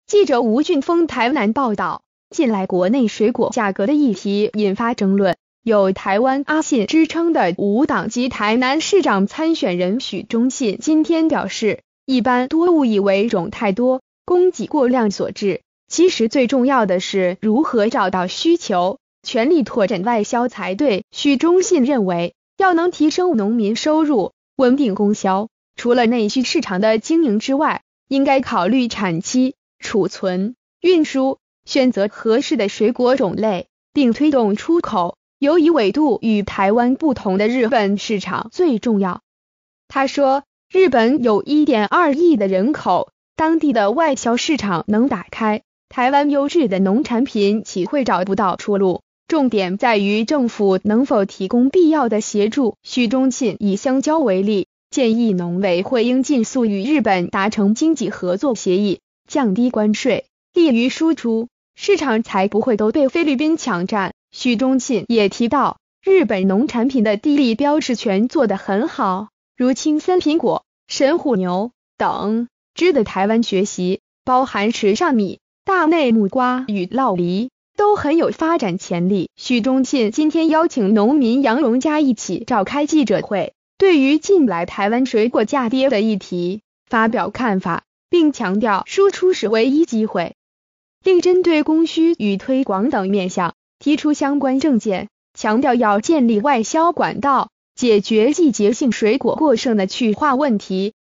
记者吴俊峰台南报道，近来国内水果价格的议题引发争论，有台湾阿信之称的无党籍台南市长参选人许忠信今天表示，一般多误以为种太多，供给过量所致，其实最重要的是如何找到需求，全力拓展外销才对。许忠信认为，要能提升农民收入，稳定供销，除了内需市场的经营之外，应该考虑产期、储存、运输，选择合适的水果种类，并推动出口。尤以纬度与台湾不同的日本市场最重要。他说，日本有 1.2 亿的人口，当地的外销市场能打开，台湾优质的农产品岂会找不到出路？重点在于政府能否提供必要的协助。许忠信以香蕉为例，建议农委会应尽速与日本达成经济合作协议，降低关税，利于输出，市场才不会都被菲律宾抢占。许忠信也提到，日本农产品的地理标示权做得很好，如青森苹果、神户牛等，值得台湾学习，包含池上米、大内木瓜与酪梨，都很有发展潜力。许忠信今天邀请农民杨荣嘉一起召开记者会，对于近来台湾水果价跌的议题发表看法，并强调输出是唯一机会，另针对供需与推广等面向提出相关政见，强调要建立外销管道，解决季节性水果过剩的去化问题，